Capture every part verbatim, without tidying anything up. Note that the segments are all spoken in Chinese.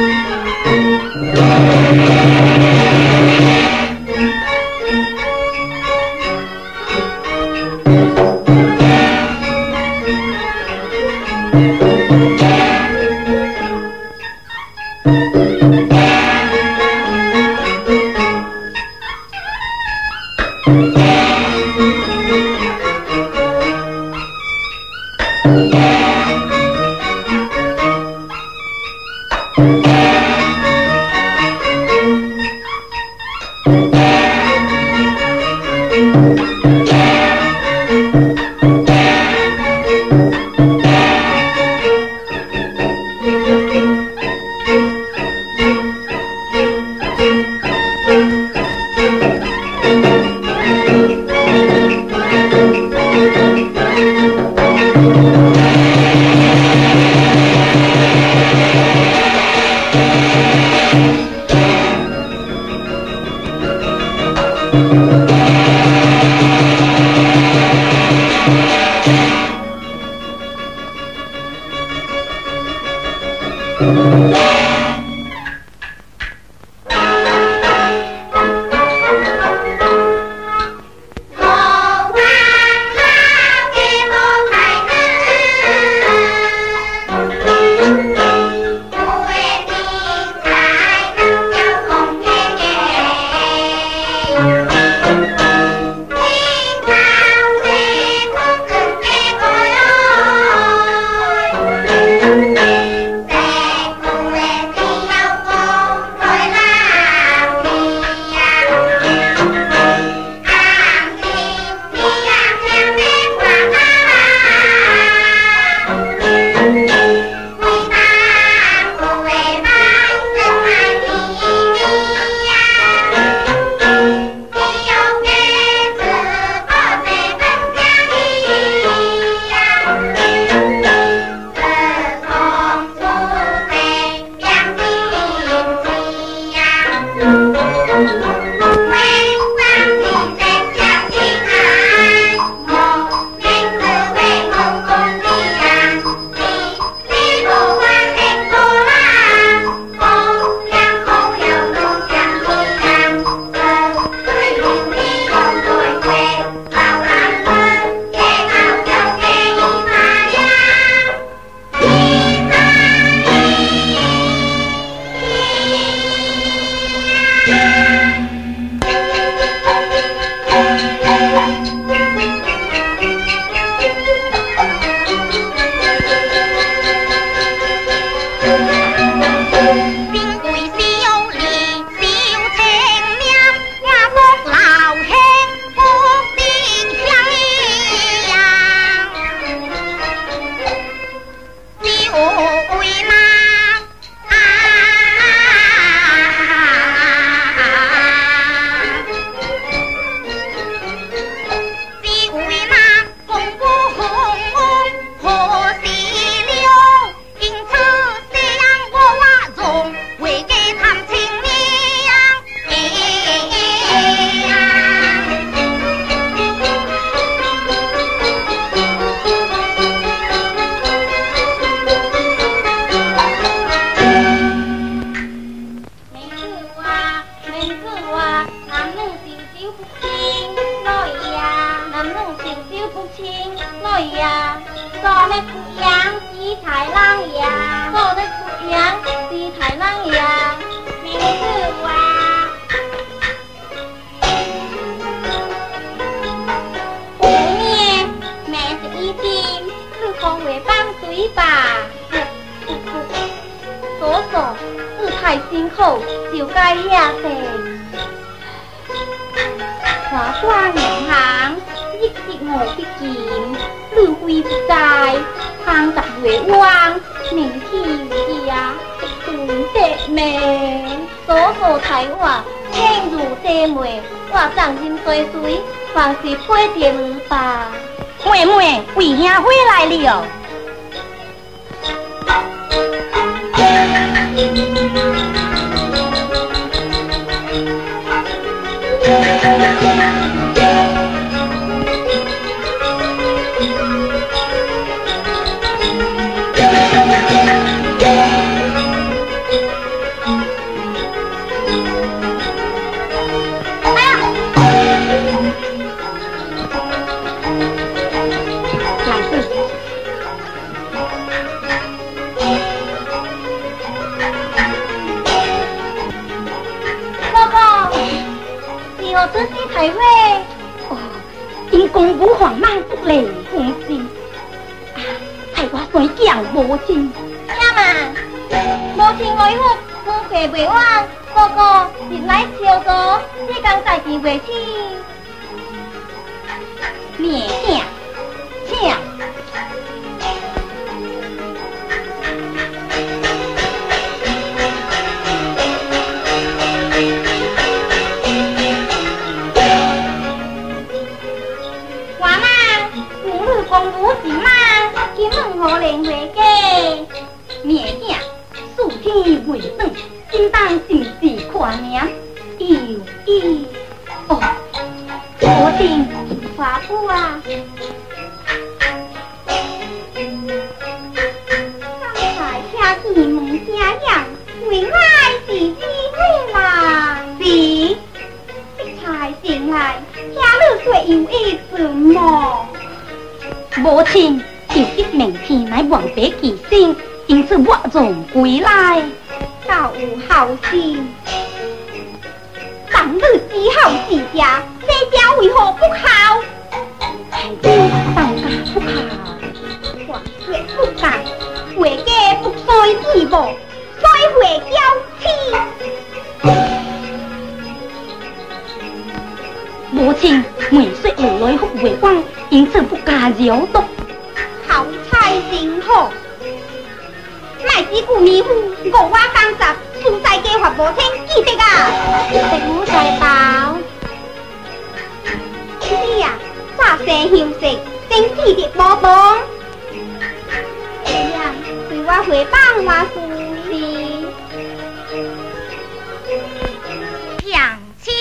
妹妹，为兄回来了。 何这些才会？ 哦，因公务繁忙不来公司，啊，害我衰强无情。 什么？无情为福，富贵未完，哥哥日来朝作，这工代志未起。灭顶，请。公务是忙，今问何人回家？灭顶，数天未转，今当正是跨年。又伊哦，我定华夫啊！刚才听见门声响，原来是你回来。是，一才醒来，听你说有意思么？母亲就一明天来望得其心，因此我总归来。倒有好心，当日只好自家，这家为何不好？孩子当家不好，话说不干，回家不衰自无，衰回娇妻。母亲每岁有来福为光，因此不加扰动。好彩真好，卖只顾迷糊，五我刚十，蔬菜计划无清，记得啊！记得我在包。你呀，早生休息，真记得无忙。这样对我回报我事是强妻。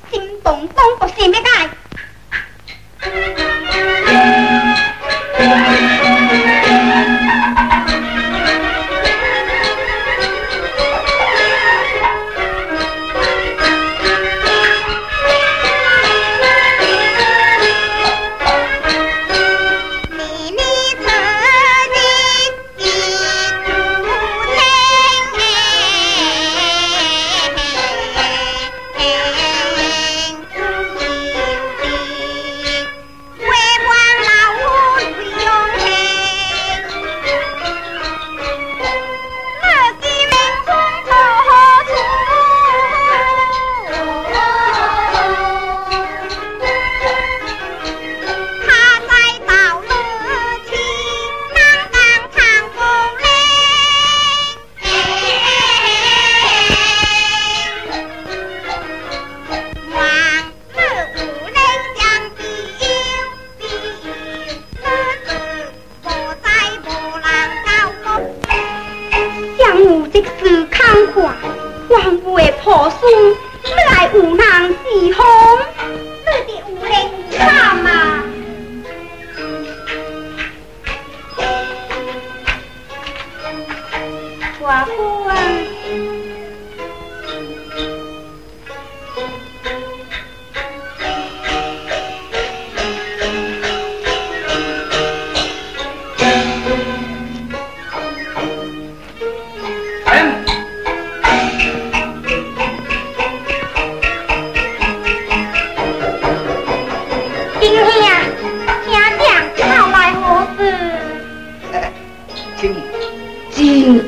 Yeah.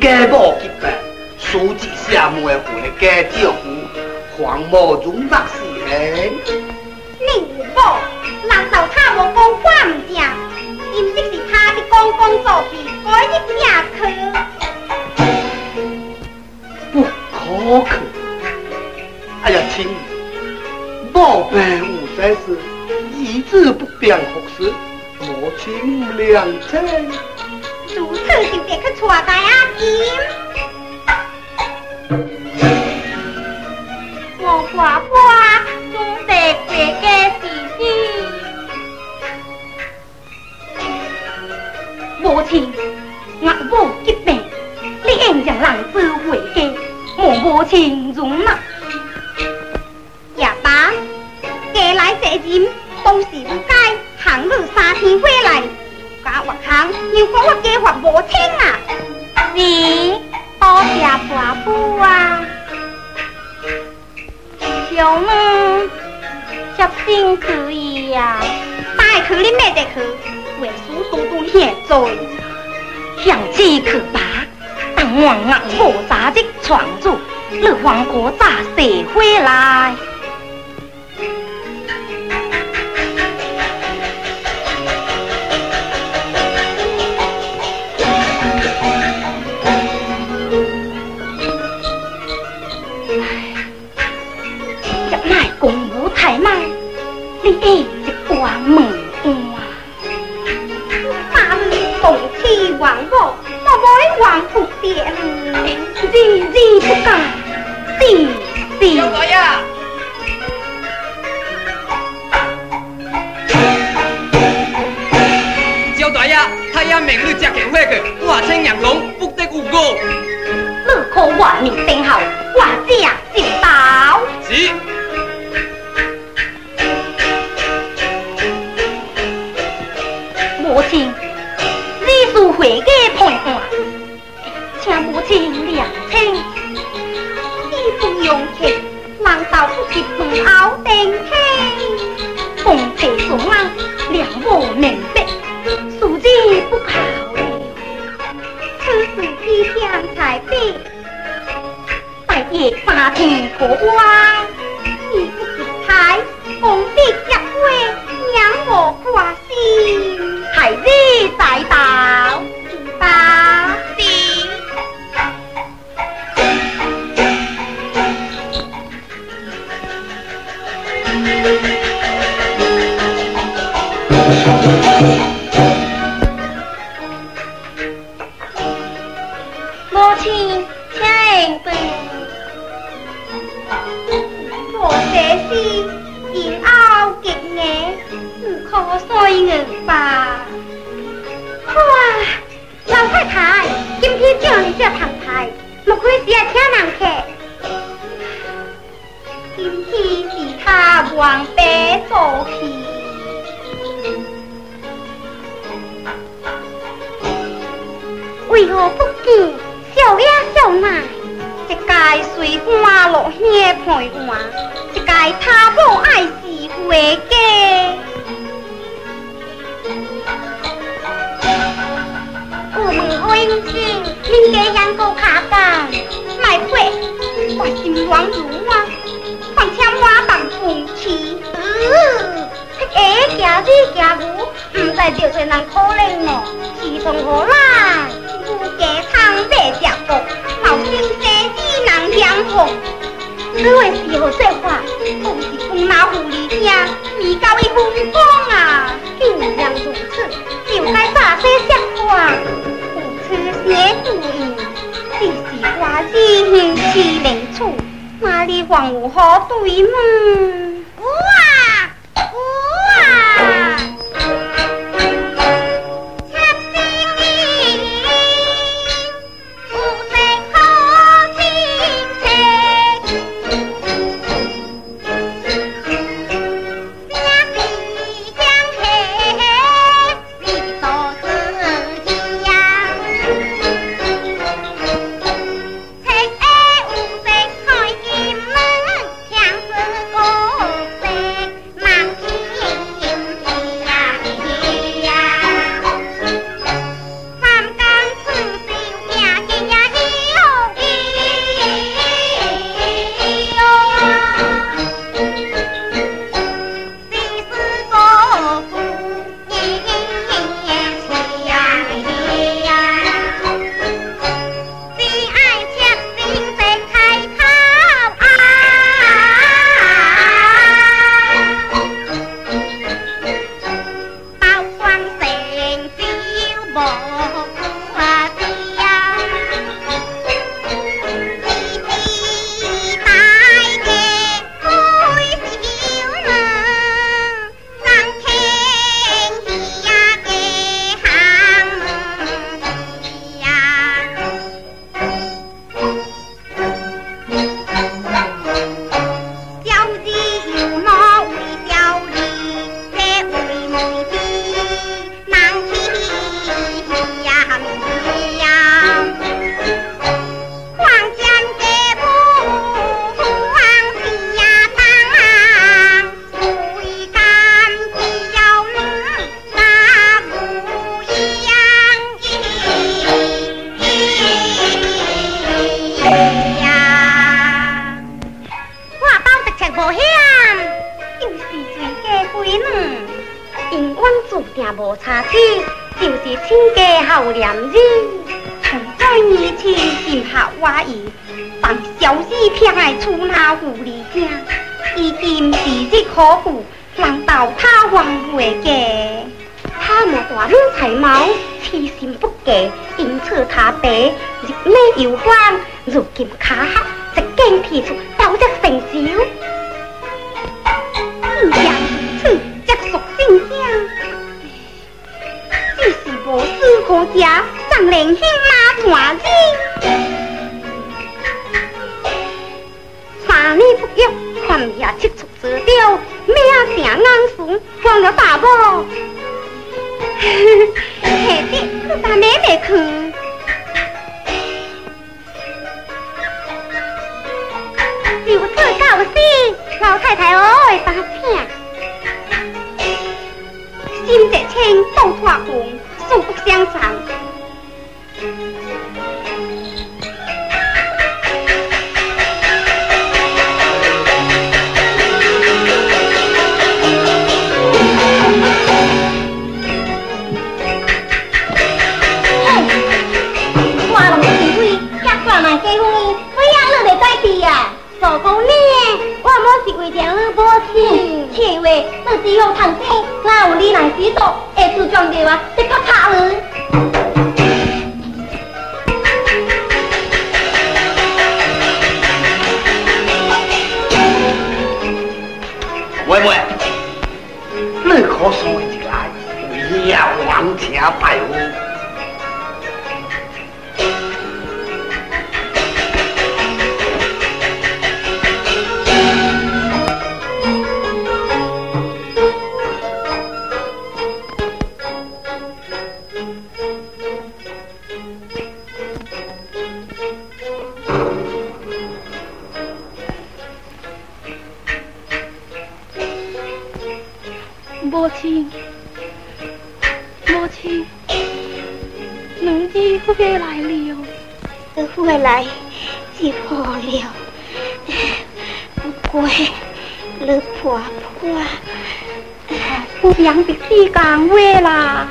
家母结拜，书记下门的父的家丈夫，黄某容纳是人。 你有某，人道他无讲话唔正，因即是他的公公作弊，改日正去。 不可可！哎呀，亲，某辈无才是，一字不便服侍，母亲谅解。 如此就得去带大阿金。我婆婆总得别个事事。 母亲，我母疾病，你应将人子回家，我母亲容纳。 爷爸，家来这人，当时不该行路三天回来。家活行，要讲我家法无清啊！是，多谢婆婆啊。小呢，接心可以呀、啊，带去你妹得去，为书多多现在， 想起去吧，但我硬无杂的闯住，你黄国咋写回来？公务太慢，你一直关门啊！ 把你动气王我，我会王不点。 日日不干，是是。 小大爷，小大爷，太阳明日接电话去，我请阳光不得有误。 你可外面等候，我这就到。 是。 母亲，你是回家陪我，请母亲谅请。 你不用客，人道不是门后顶厅。 公车送啊，两无明白，素质不考了。 此事批向才对。 大夜三天可望， 你不是太公地结会，让我挂心。 孩子再到， 吧是。母亲，请对。我这是言拗极硬，唔可衰人吧？哇，老太太，今天叫你这堂台，莫亏是要请人客。今天是他往北走去。为何不见小爷小奶？一介随花落兄陪我，一介他母爱是回家。我们好应景，恁家养狗卡干，卖血，我心乱如啊，况且我当风气。嗯，哎，行日行牛，唔知着谁人可怜哦，是同何啦？有家汤白食过，毛心生子人相逢。此话是何说法？都是公老妇儿听，未教伊分讲啊。既然如此，就该早些说话。有此些注意，只是我日兄妻邻处，哪里还有好对吗？有啊，有啊。 注定无差距，就是亲家好念字。 从在年前心下话意，当小事偏爱出那狐狸家，已经时日可负，人道他还回家。 他莫大女才貌，痴心不嫁，因此他爸入内有欢，如今卡下一经提出斗则成就。 自然如此，则属性香。就是无事可食，怎能兴马团子？三年不育，看也七出之掉，命成硬顺，放了大宝。下日去打妹妹去。就此告辞，老太太爱打请。心在清，道脱红，素不相上。 老公呢？我莫是为着你保险，切话，你只有谈生，哪有你来指导？会自撞的话，的确差你。 妹妹，你可算一来，为也王请拜访。 母亲，母亲，两儿回来了。 回来就好了，不过你婆婆不想别地讲话啦。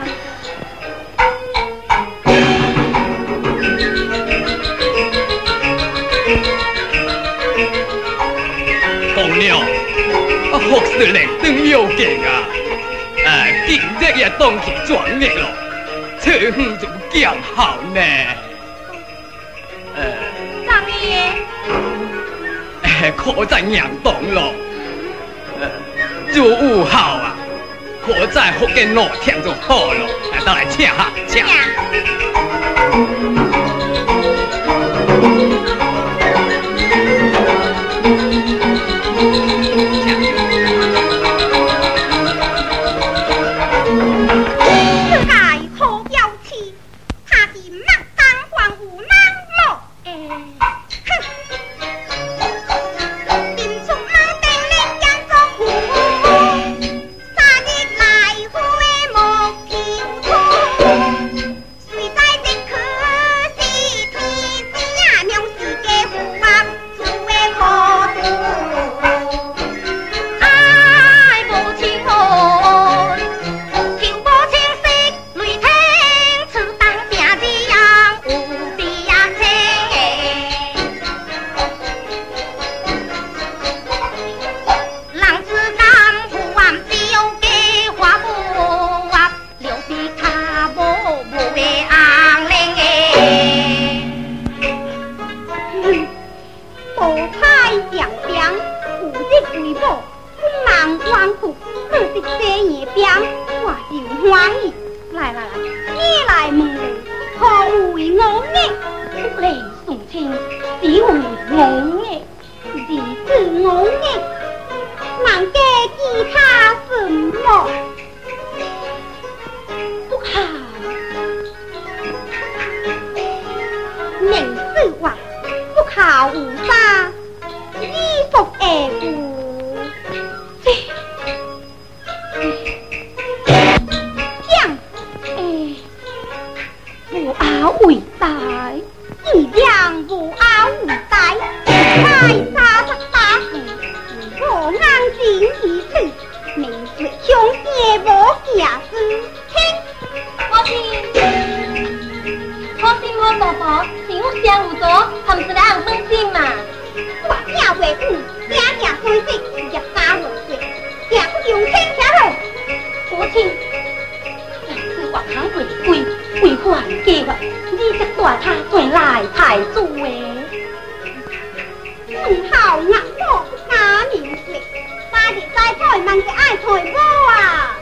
红娘，啊，服侍人真要紧啊！哎，今日也当起壮日咯，出远就讲好呢。呃， 张爷， 哎，可在娘当咯。呃，如有好啊，可在福建路听就好咯。来，倒来请哈，请。 我硬劲一次，明是凶邪无假事。 人去爱财宝啊！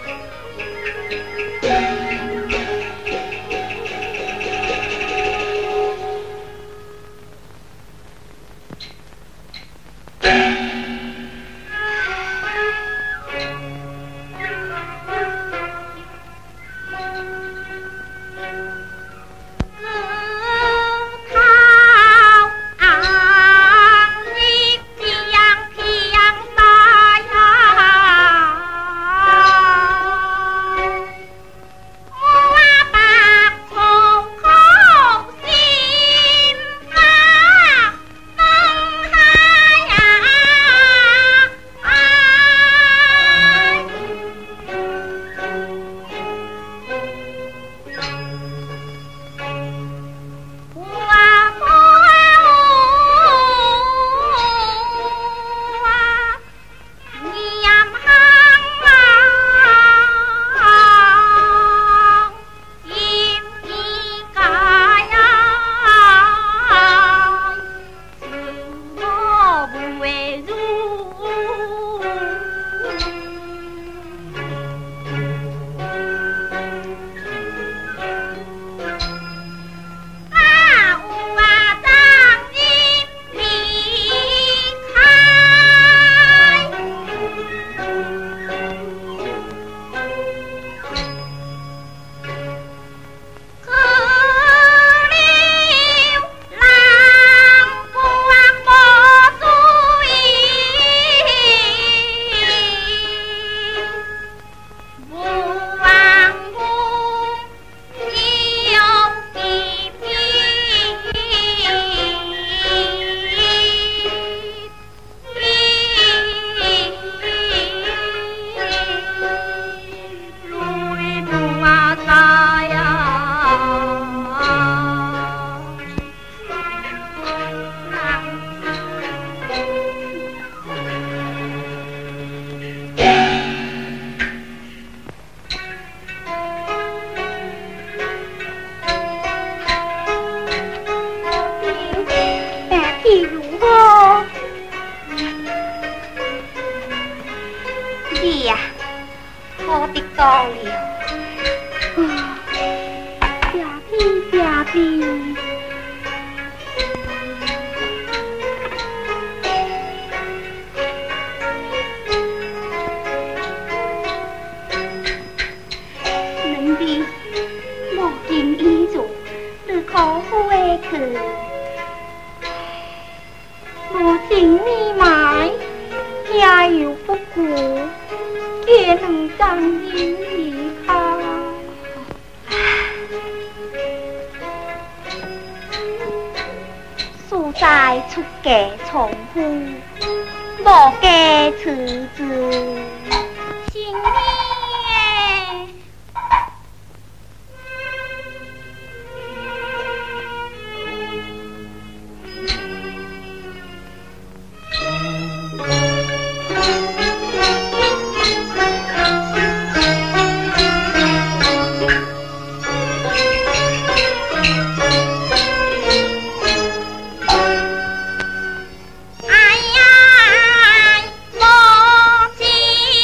哎呀，母亲。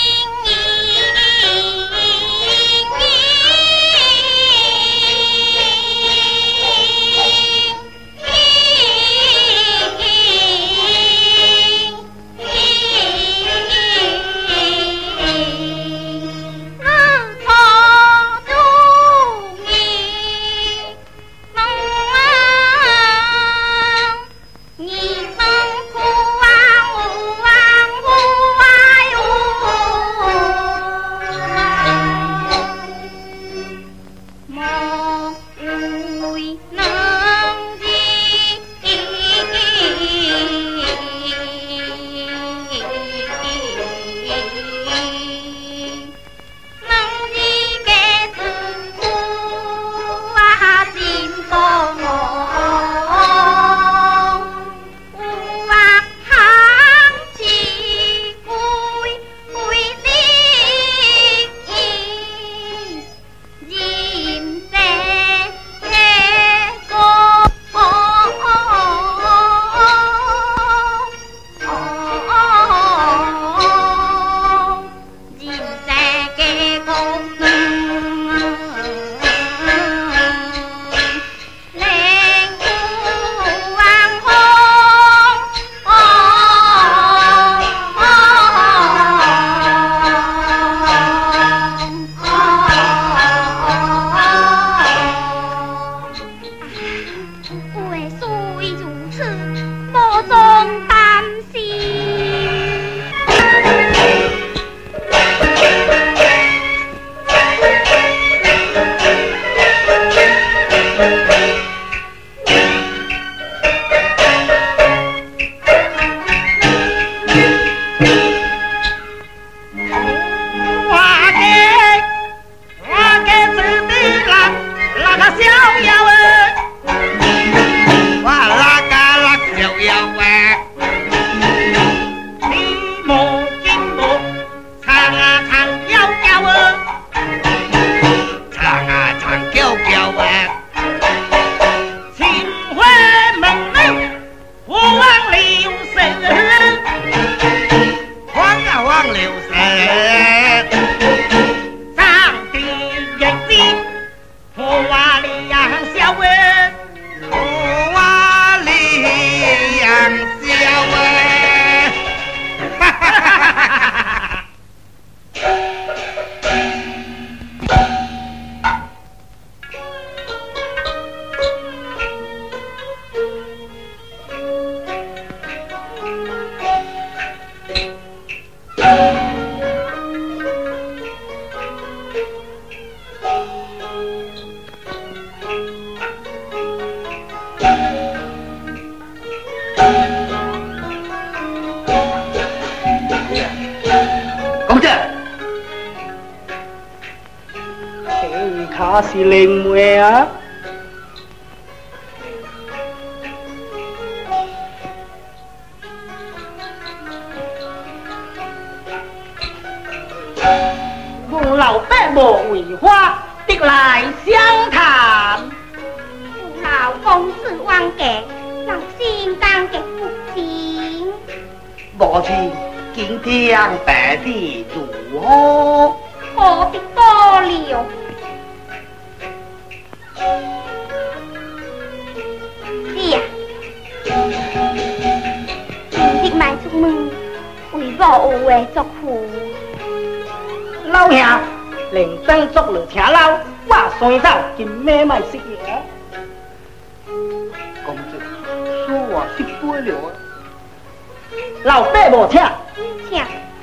嗯，卡是灵妹啊！ 父老伯母为花，得来相谈。 父老公事忘嘅，老先当嘅福气。 母亲今天白的如何？ 好的多了。是啊，今日买出门，为某有话作苦。 老兄，连灯作了听老，我山走今晚买食嘢。 公子，说话是不了啊！ 老伯母请。 请。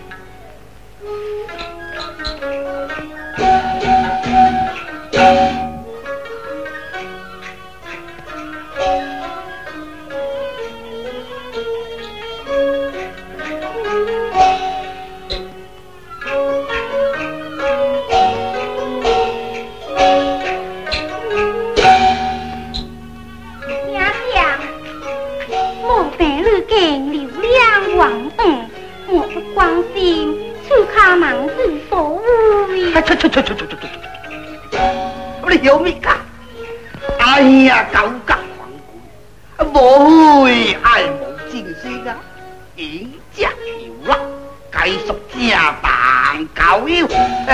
你有咩噶？哎呀，狗急狂鬼，无会爱无正事啊！演只有啦，继续正扮狗妖。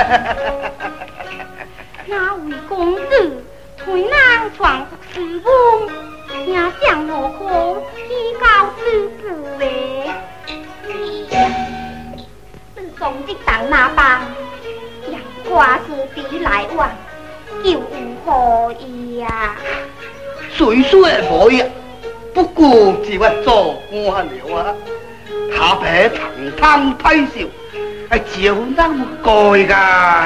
那位公子推南闯福师翁，也想我可提高知识嘞。自从这当那帮，阳瓜是比来往。就有何意呀？ 虽说无呀，不过只会做官了啊。他白堂堂太笑，还就那么改噶。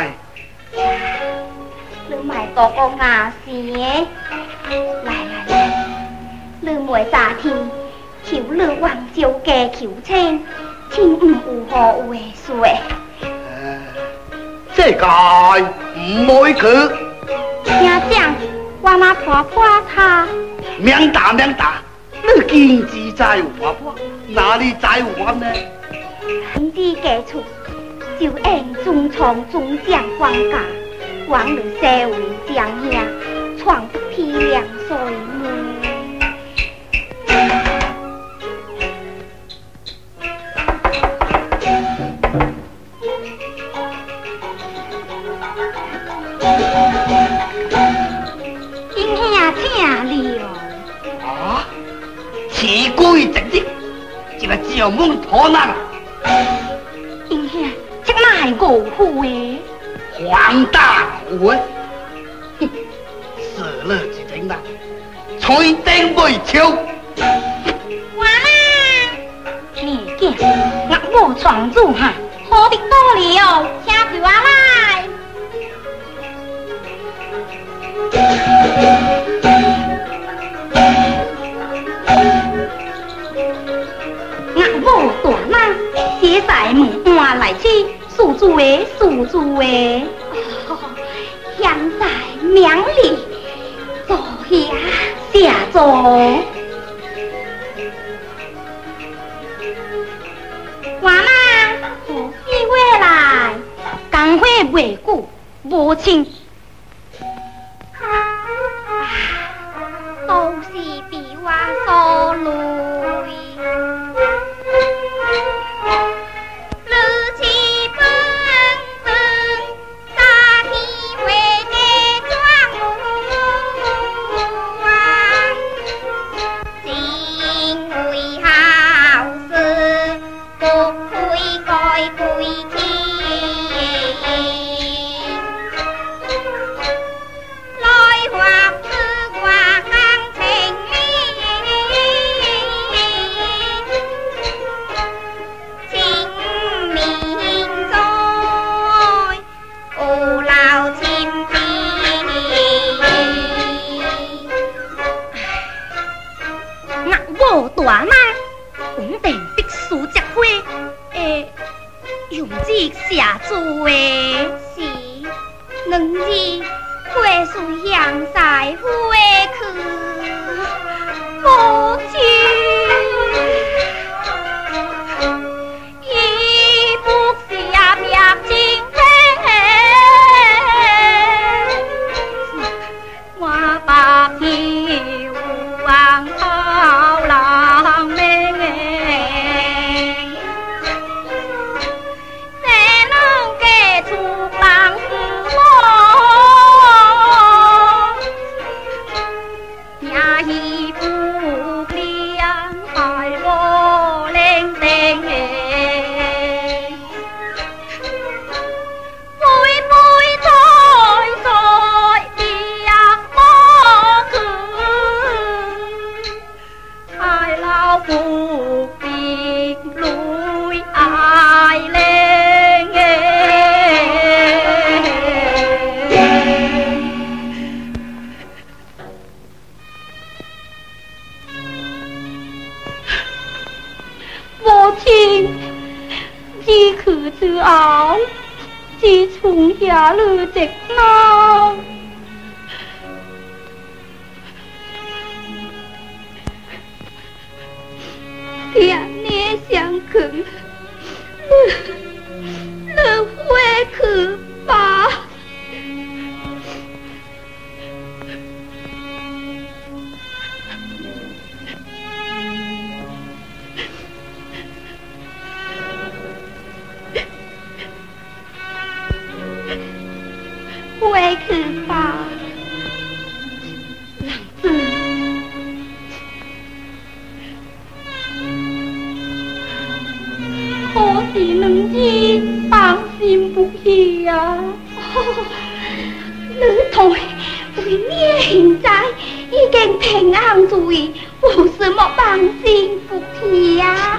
你咪多个牙线，来来来，你每夏天求你王朝嘅求签，千唔有何话说？ 这个唔会去。 听讲，我那婆婆她免打免打，你经济再有婆婆，哪里再有我呢？ 经济基础就按中创中将放假，往日社会将下，闯得天亮水门。 奇鬼直直，一个招门拖难。 英兄，这哪系误会诶？ 黄大虎诶！哼，死了一阵啦，吹灯未敲。 我啦，你见我无闯入哈，好的多了，请陪我来。我大妈写在门换来去，数住诶，数住诶，现在名利坐下下坐。我妈何时回来？刚回未久，无请。都是比我所累。大妈，稳定必须结婚，诶，用之下注诶，是能日会水向在回去，母亲已不下灭尽我把你往好郎命。之后，自从下了直闹，天天相去，你你回去吧。回去吧，郎子。可是两子放心不下呀、哦，你同为你现在已经平安住院，有什么放心不下呀？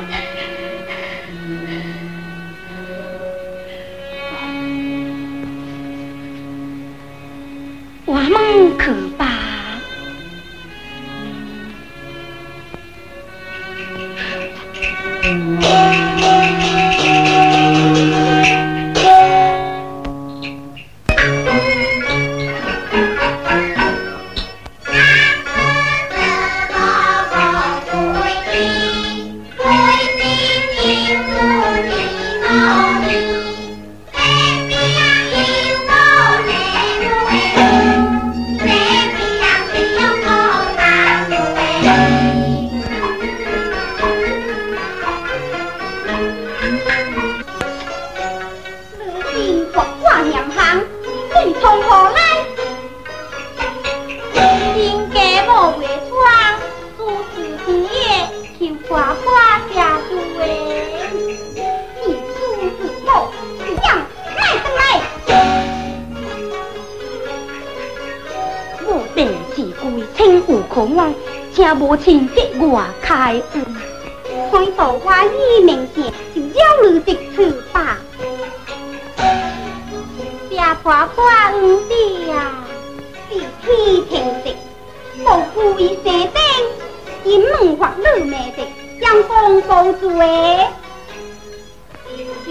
我们去吧。也无情的外开恩，开桃花依明线，就要你的翅膀。这花花五弟啊，是天平直，无故意射灯，金门或女妹的，阳光暴嘴。是，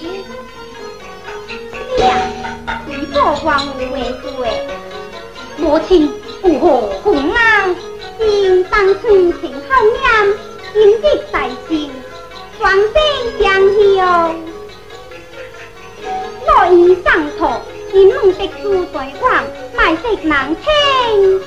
是啊，你做黄有为嘴，母亲有何功啊？应当春情好念，今日大寿，双生相向。若已上途，金门的书在广，卖色难听。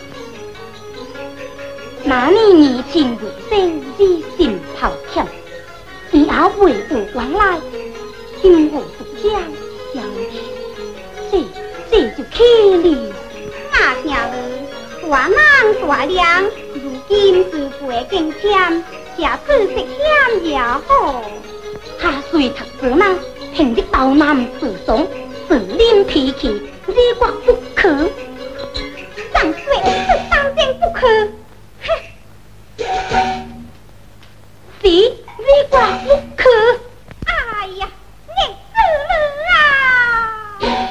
那年年情如生，知心头甜，以后回不往来，今后独将相这这就去了。大听了。大人大量，如今是过境迁，下次食险也好。他虽读书呢，平日道南自爽，自恋脾气，日国不可。上水是当真不可，哼！是日国不可。哎呀，你死了啊！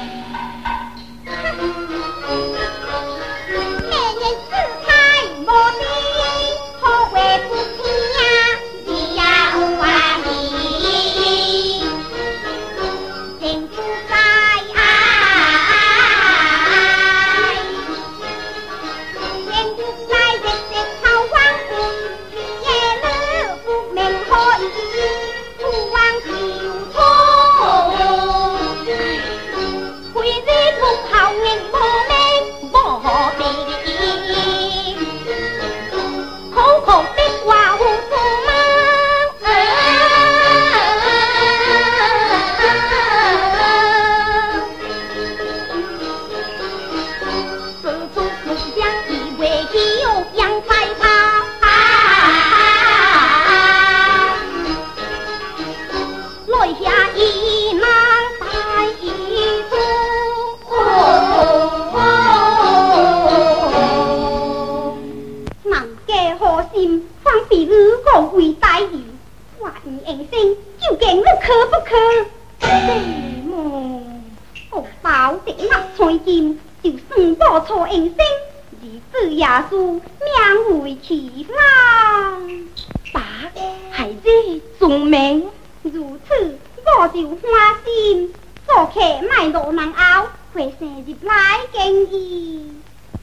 从今就算无错应声，日子也是命为其啦。 爸，孩子聪明， 如此我就欢心。做客卖落人后，回生入来敬意。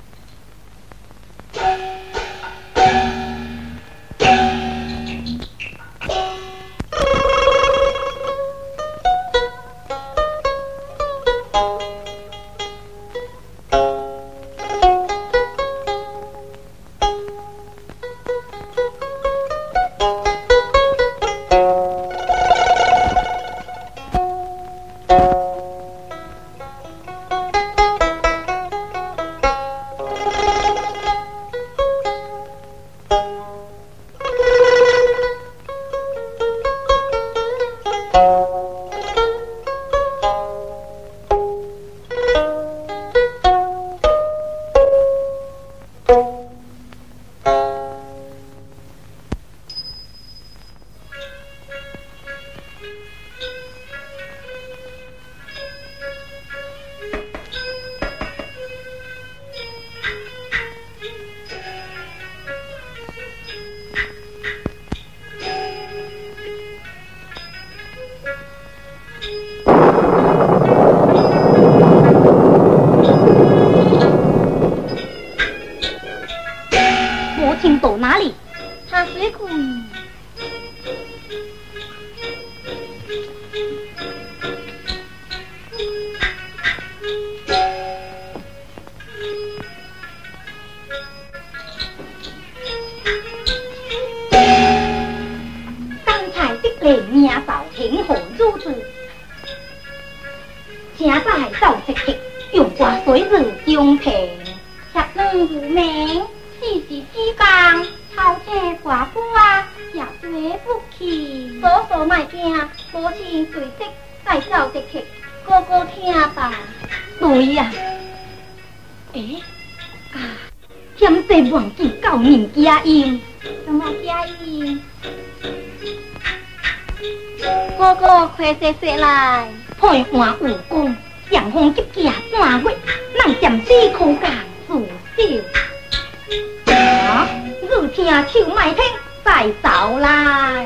哥哥快些些来，配换武功，阳风急驾半月，咱暂时苦干自少。啊，如听秋麦听，再走来。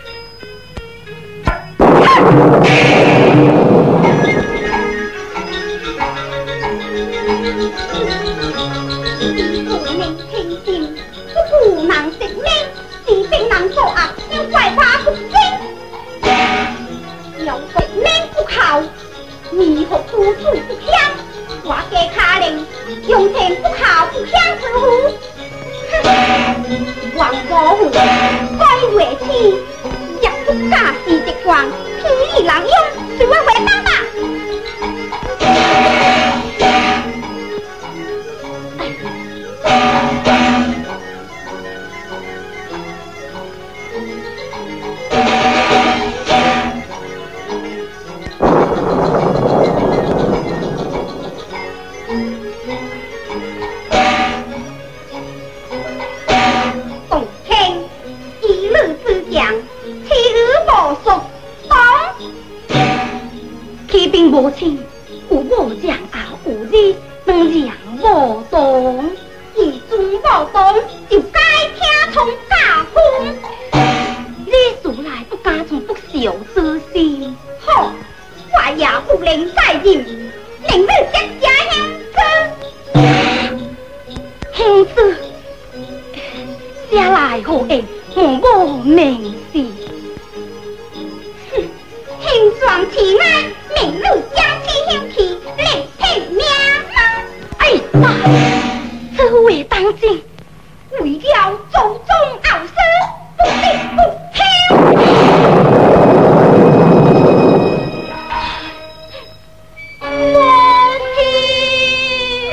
我命听见，不顾能食命，是非能作恶，要怪他不精。有食命不孝，迷惑夫妇不香，我嘅卡令，用情不孝不香之乎？王我胡该为妻，若不嫁是直还，天意难用，谁会为当吧？ 无情有我让后有你，能让我懂， 既准无懂，就该听从家风。 你素来不敢从不孝之心， 好，我也不能再忍，令你结家兄子。 兄子，写来何用？无我名事。 轻装起来，明日将其兄弟另聘命。 哎妈，此为当真， 为了祖宗后世，不得不听。我听，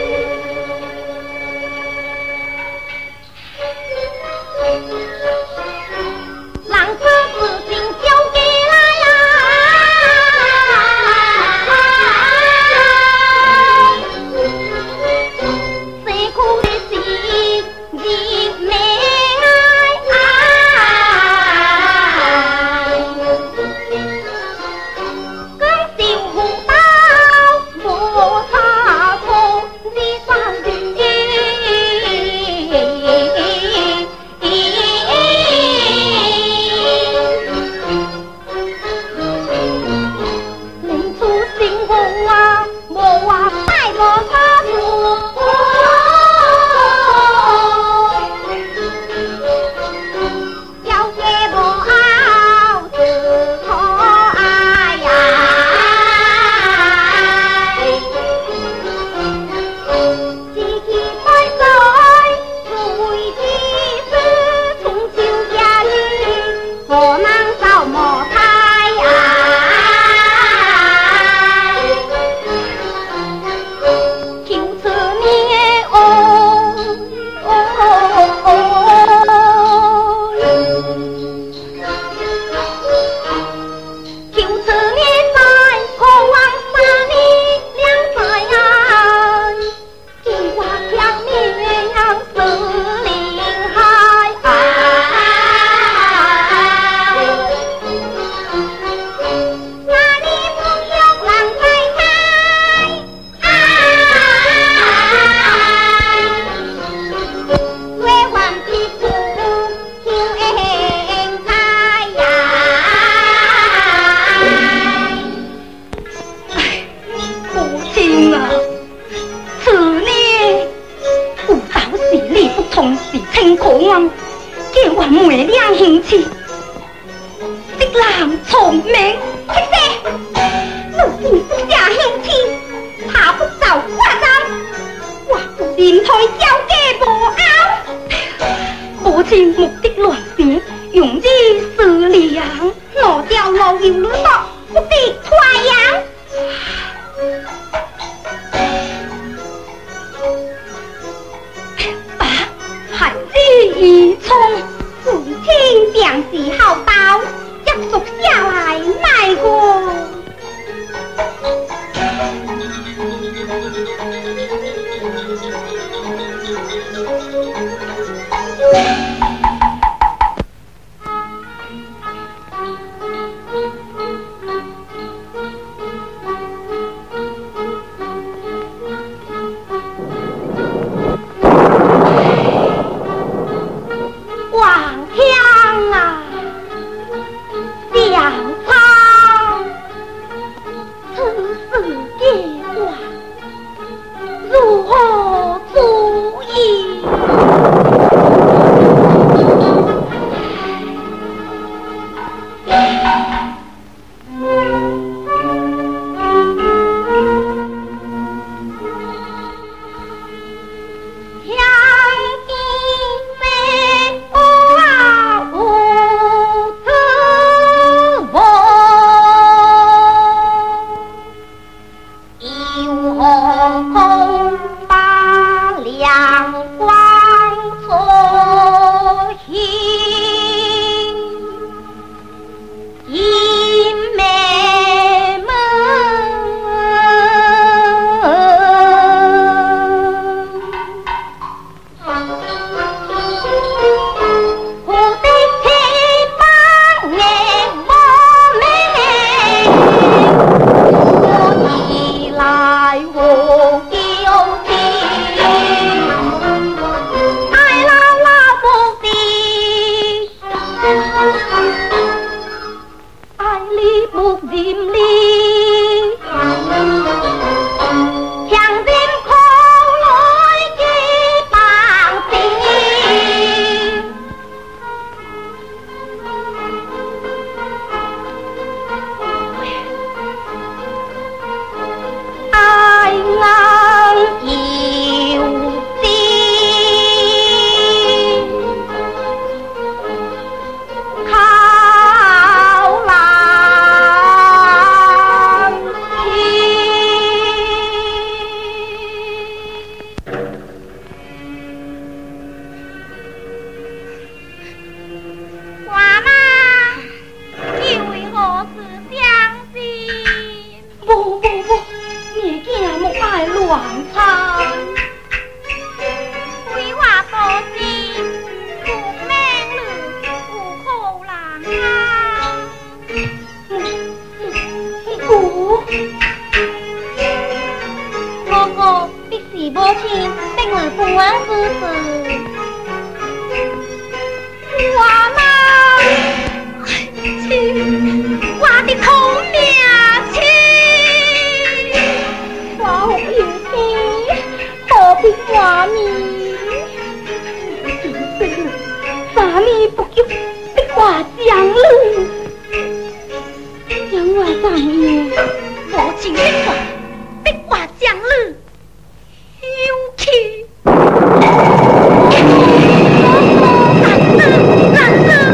郎子自尽交给。 谁苦的心，人命爱。 英气，的人聪明， 嘿嘿，如今不下兄弟，他不走我走，我不连台交给无拗， 无情目的乱变，用意是良， 我叫老油女多，不必拖扬。 爸，孩子已聪， 父亲将士好刀，约束下来奈过。 王强啊，粮仓，此事结果如何主意？ 男子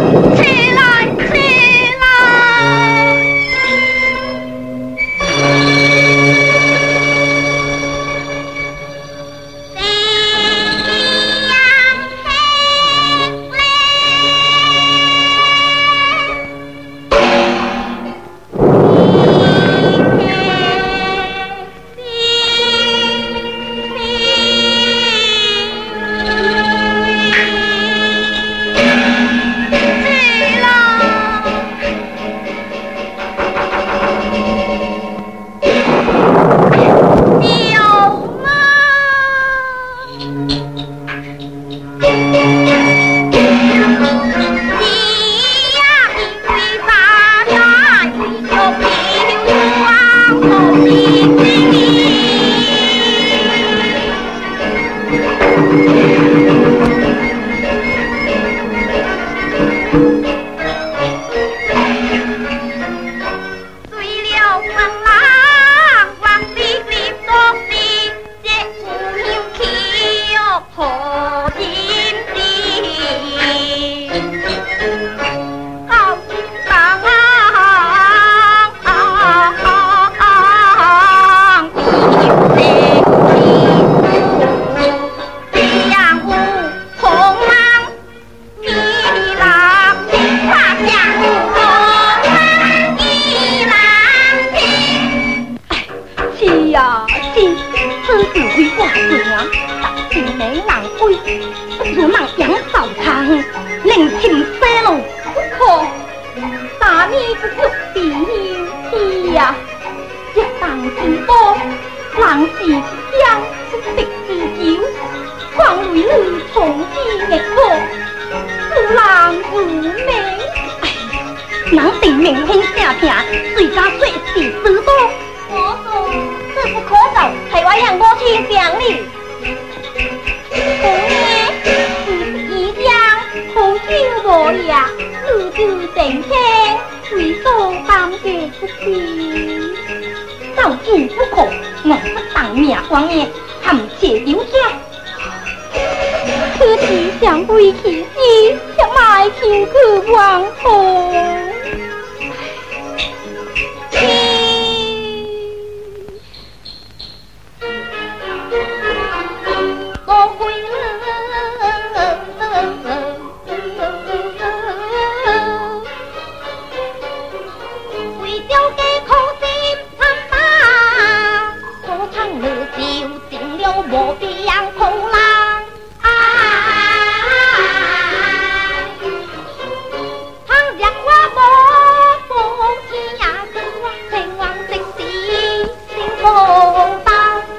会挂嘴啊，但性命难归，不如能养手长，令情生路不可。大逆不道必有天呀！一当之多，人事之将是敌之酒，光雷女从之逆破，自难如命。能定命空下听，谁家说是知多？我说这不可走，系我让我去讲哩。公爷，是一将好酒无呀，日久定天，为所当决不知。造进不可，我不当命王爷，含且流转。此时想归其师，却卖求去王后。我归了，为了给苦心参马，可唱了就进了莫必养苦郎。倘若我无福气呀，情王直是心空荡。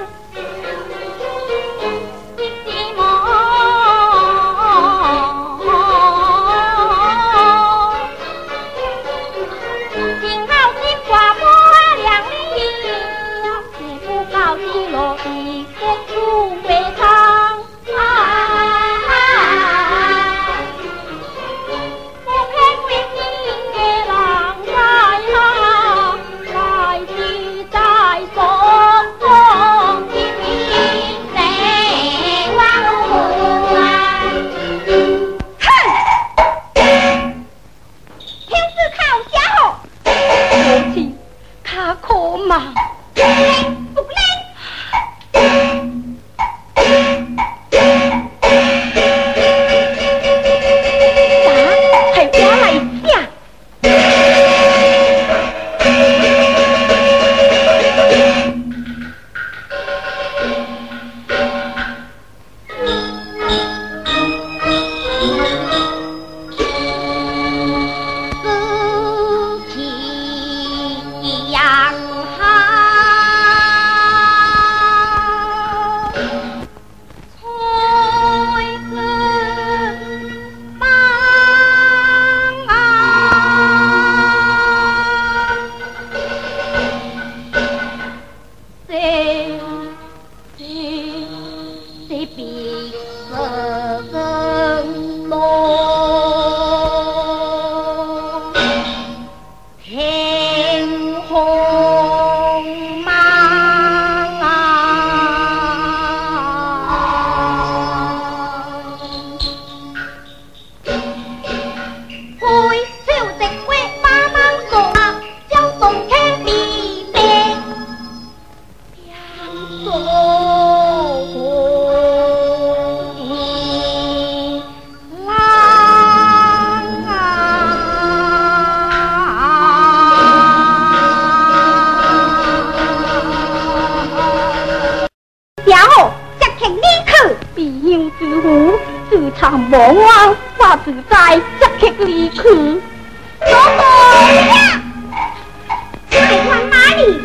无我，我自在即刻离去。 老婆呀，快往哪里？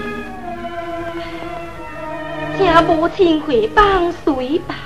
请母亲回帮随吧。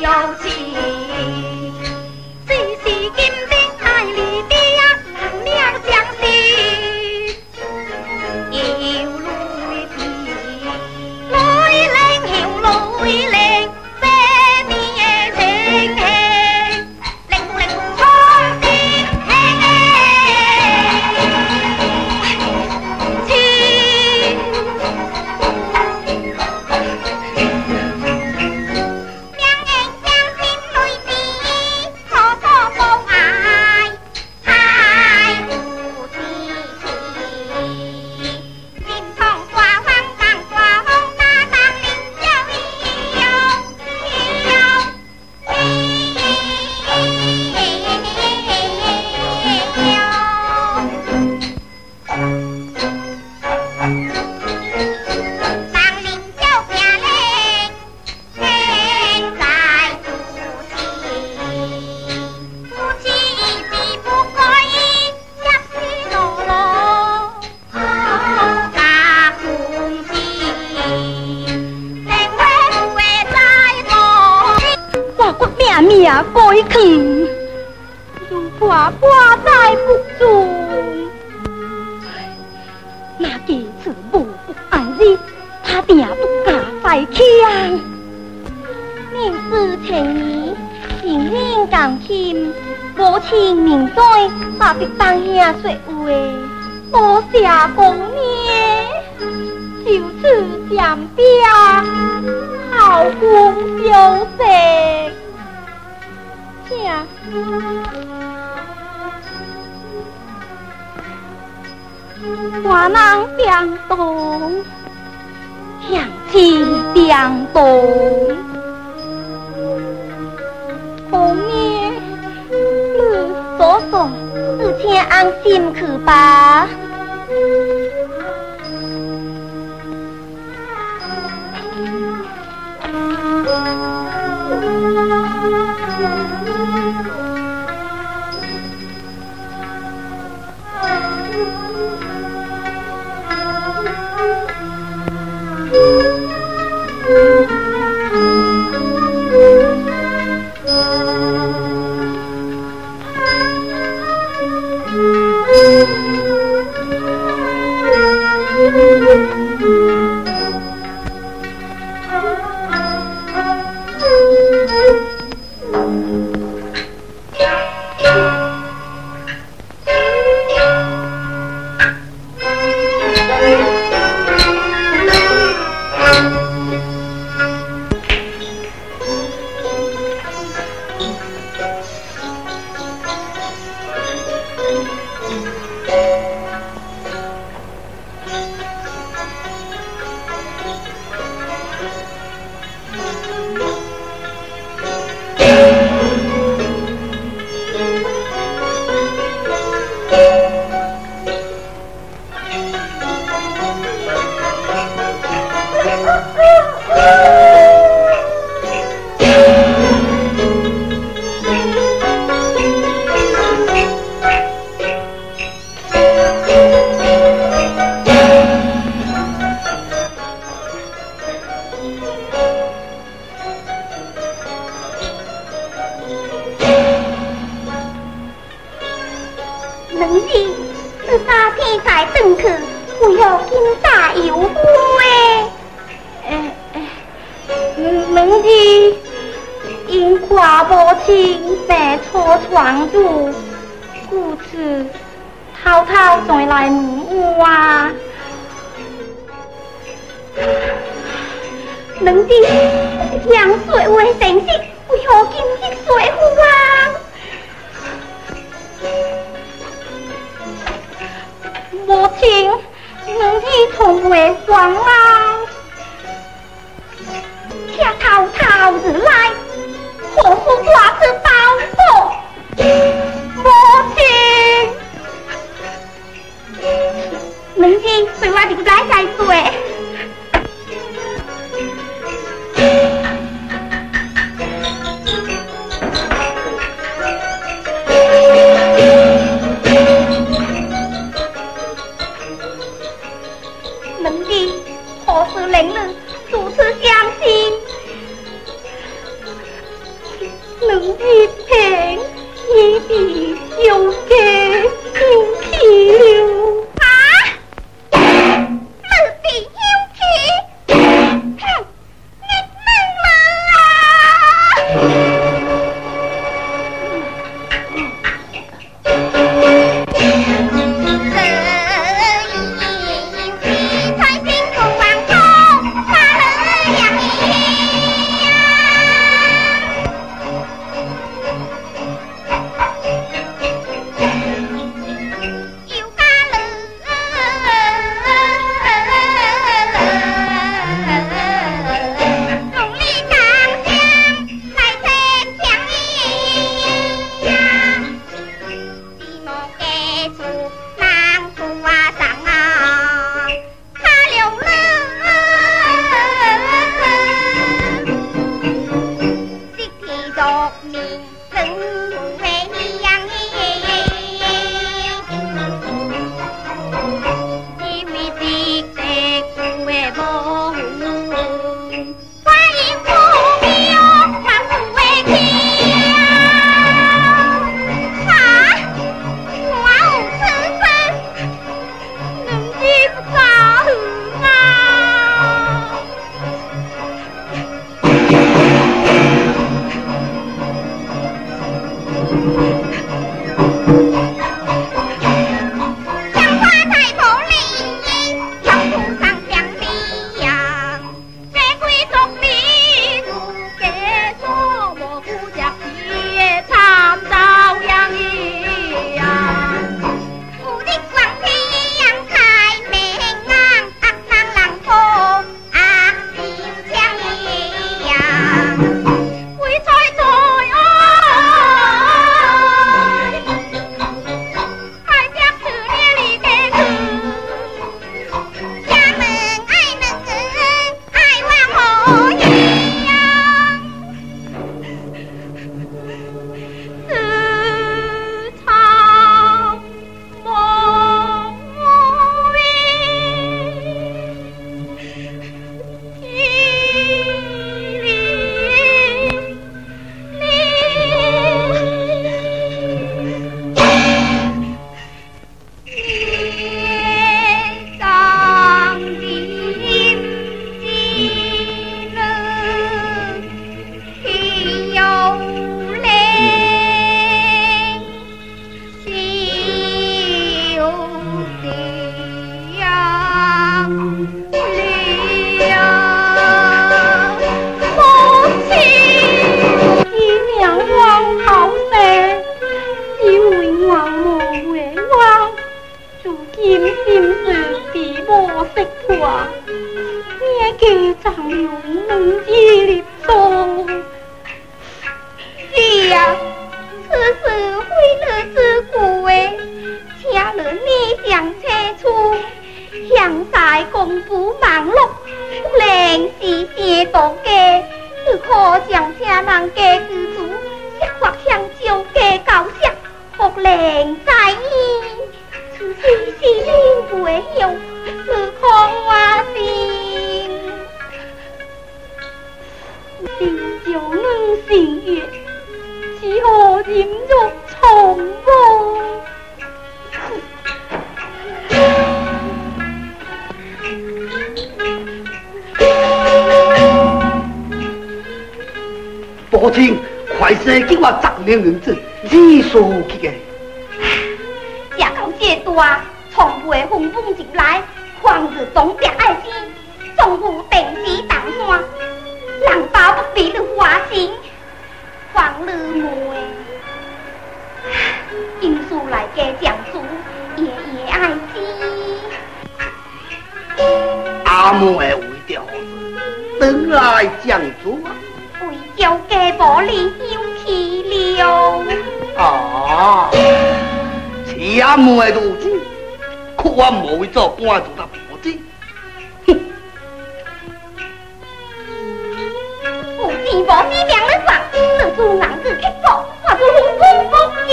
有情，只是今天爱你的呀，人命相惜，有泪滴，泪零有泪零，这年的情缘，令令痛心情。命改去，如破破在不中。那几次无不爱你，他定不敢再强。明知情义，情愿甘心，无情明在，把得当下说话，无下公面，就此相别，好公休息。我能变动，向起变动，后面你所说，事情安心去吧。 能一平一地有给有气了啊！你地有气，哼，你能了啊！ 父亲，快生给我十两银子，你说去个。 家口这大，从不会风风进来，皇日总得爱惜，总府定时当山，人包不比你花钱，皇日妹，因素来家将主，爷爷爱惜。 阿妹为着等来将主啊。 为叫家婆里休气了。 啊！是阿妹如此，可我无为做官做得婆子。哼！ 父亲婆子两人话，这做男子刻薄，我做红风风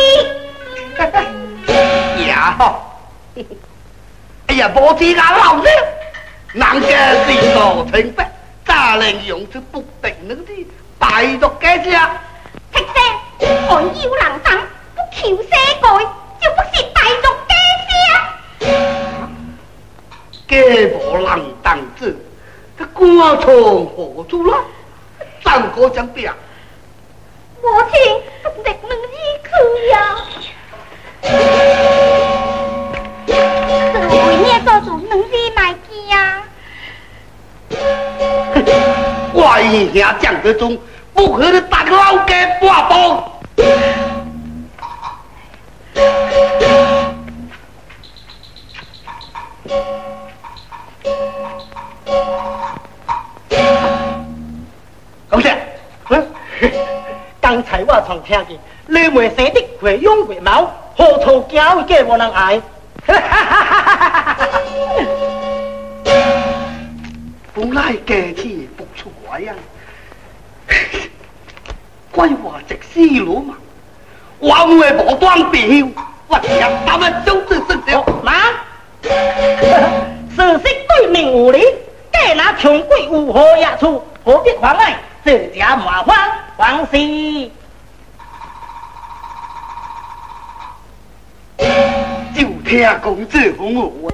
衣。 呀吼！哎呀，婆子啊老了，人家是道清白，咋能用这不定的拜读家家？ 吃官从何处来？怎个将变？ 母亲，力能依去呀。是为咩做主能依买机呀？ 我一下讲得中，不可能打老家八宝。公爷， 嗯，刚才我从听见，你妹生的会勇会貌，何处行为过无人爱？ 本来家气不出怪呀，怪话直思路嘛，我会无端变，我听他们总是生了妈，事实对明有理，假拿穷鬼有何益处？何必妨碍？这家麻烦，放心。 就听公子哄我。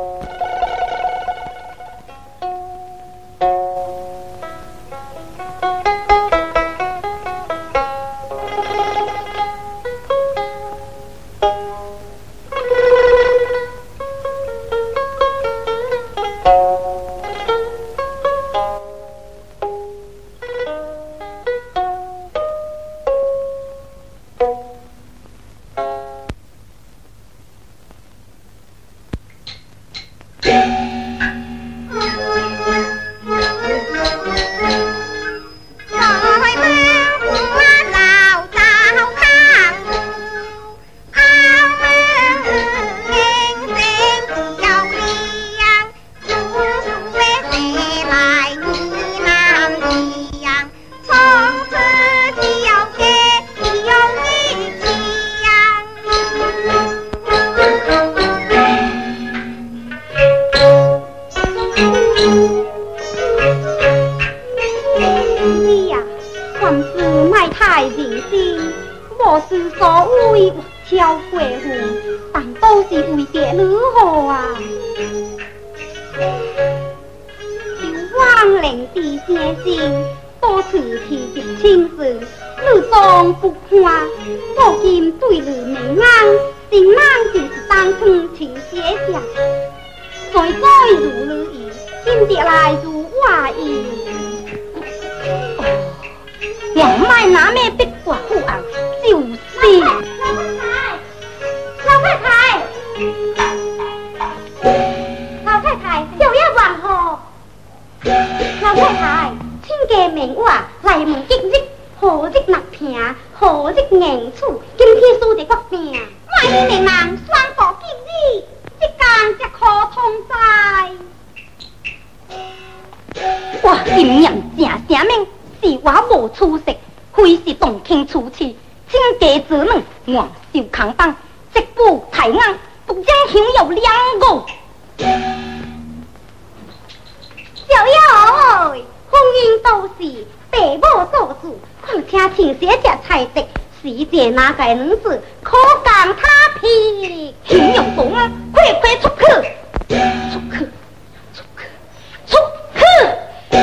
哪个能是可讲他皮？请用功啊！快快出去！出去！出去！出去！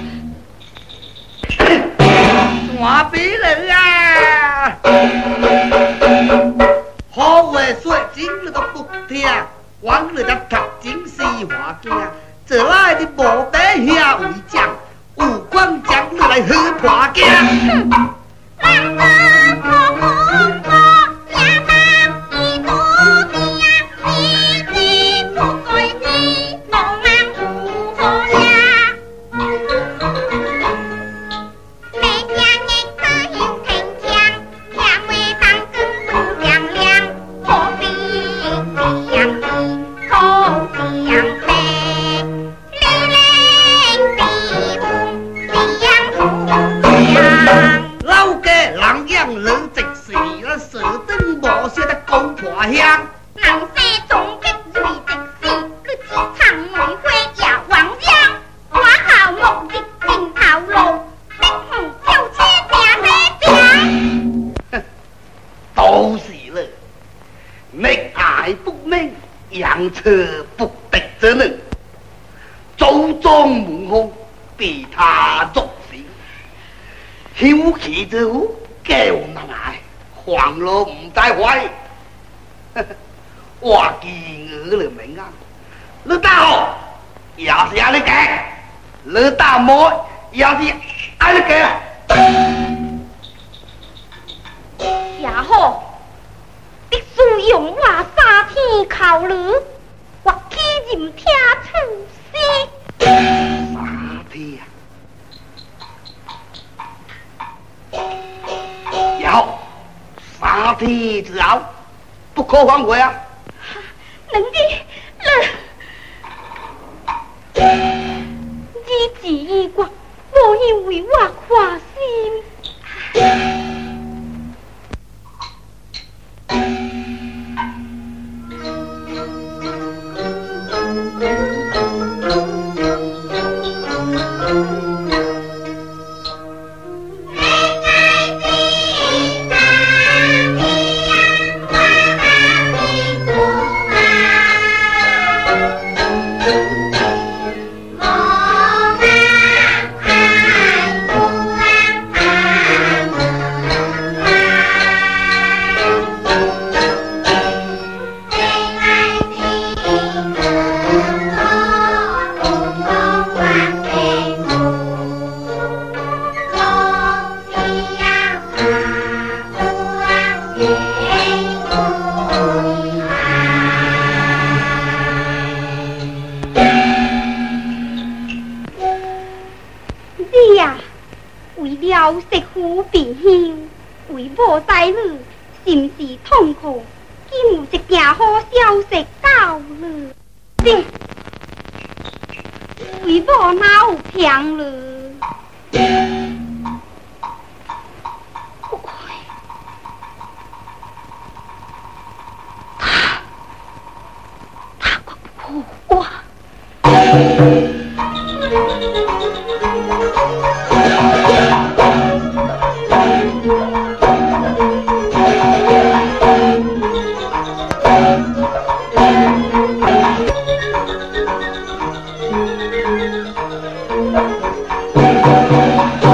我比人啊！何为说经你都不听？往日的读经是话家，这来的无得下为将，有关将你来喝破家。 两个可不可？两帮一组家，一起不归地，东南不合呀。每家一个有天强，两位当更不凉凉，何必这样子，口这样背，零零地不这样不讲。 老家人样人直是那蛇灯无些的高破香， 人生总结瑞直是，你只唱梅花也黄香，我好目的尽头路，逼红就车正车正。 都是了，溺爱不明，养车不得之人，祖宗门后叫人来，黄了唔在怀。我见我了明啊，你大好也是安尼讲，你大魔也是安尼讲。 也好，必须用我三天考虑，我起任听出师。 三天啊，有三天之后不可反悔啊！ 能的，能。你自意国，无以为我花心。媳妇变乡，为母仔女心事痛苦，竟有一件好消息到了。对，为母哪有骗了？他，他可不我。 啊！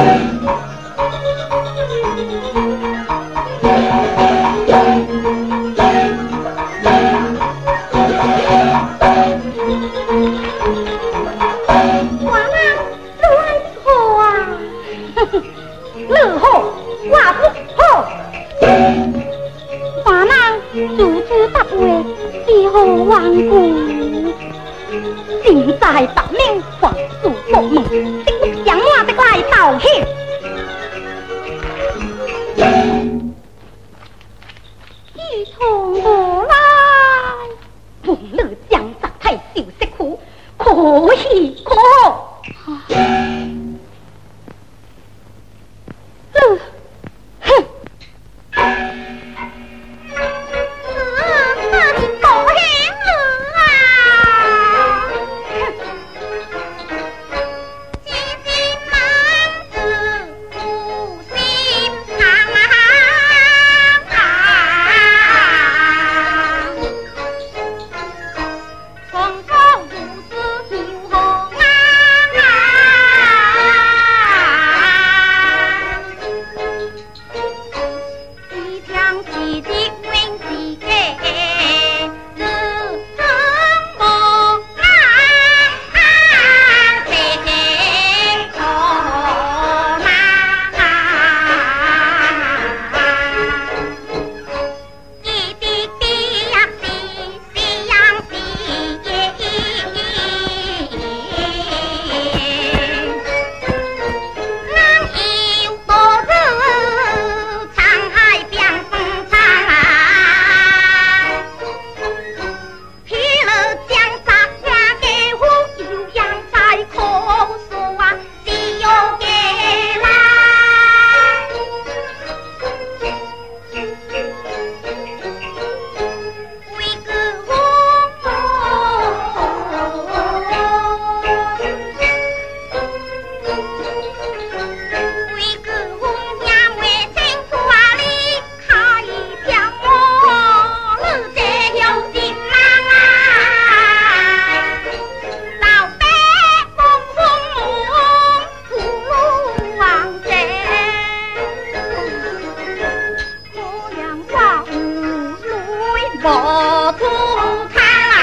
佛祖长，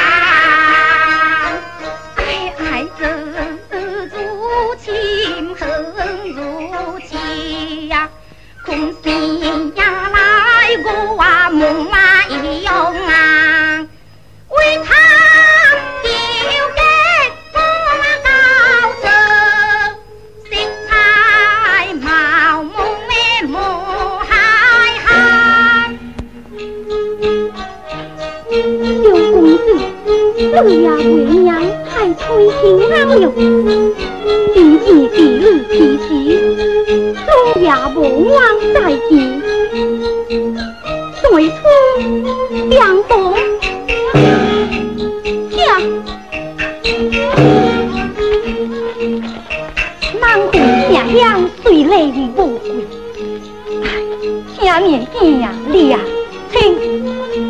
爱爱人如情恨如情呀，空心呀来我啊梦啊一样啊，为他丢给我高层，色彩毛梦的梦海海。 小公子，你也为娘太推心安了，今日地女其时，我也无望再见。随出两房，下南红下乡虽累而无归，唉，下面见呀俩亲。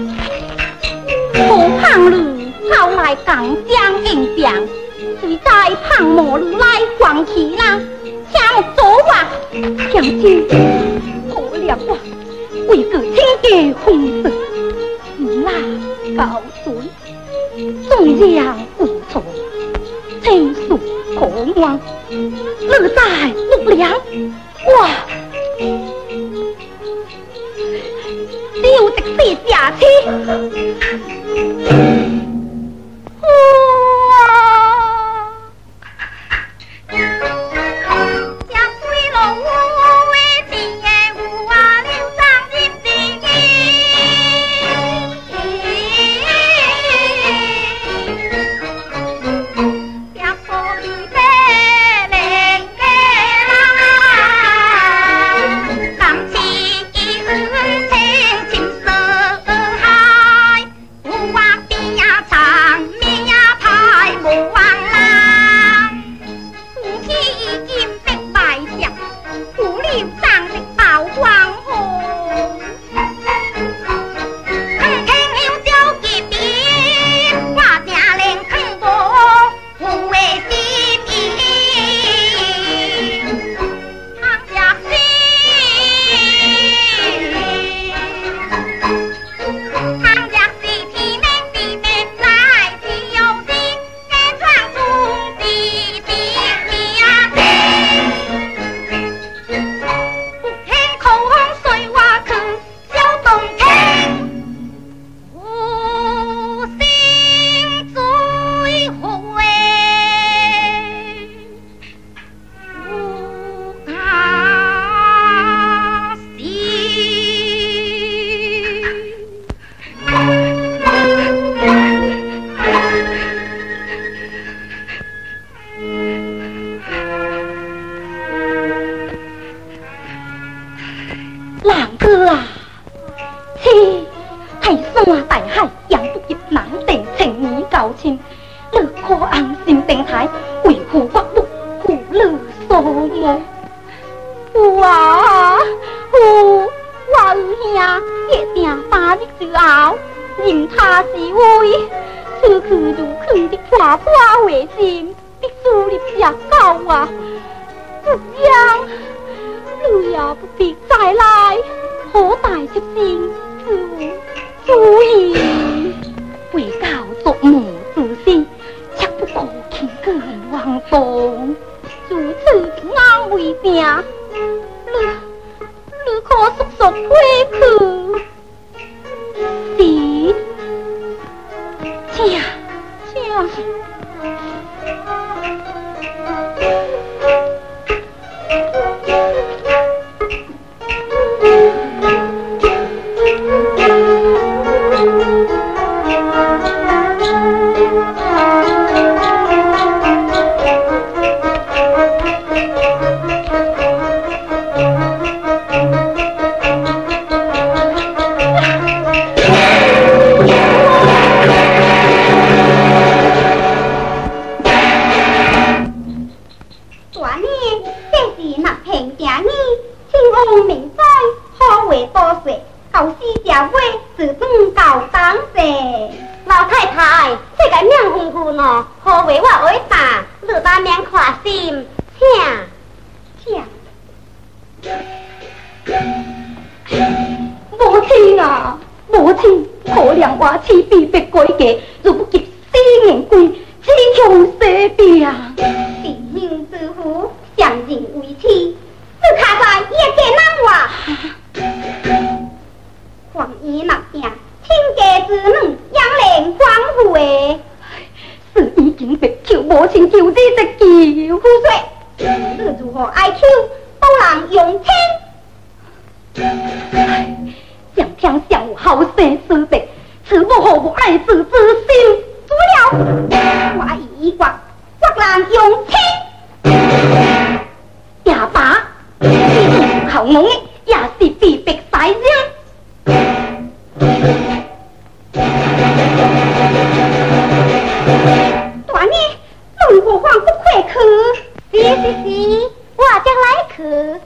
我胖女后来港江应病，谁在胖模女来还起呢？请走啊！将军，可怜我为个亲家红色，唔拉高尊，纵然无错，情属可望，你在陆良，哇！就直是下妻。母亲啊，母亲， 可怜我妻被逼改嫁，如不及四年归，此向西病。 地命之夫，相人为妻，只卡在也给难话。黄衣莫病，亲家之女养脸光回。 是已经被求无情求之一记苦水， 你如何爱求，都人用听。 想听上有后生之德，此母何无爱子之心？ 主了，我已决，决人用听。 爹爸，你是好农的，也是被逼杀人。 大爷，侬何妨不快去？是是是，我将来去。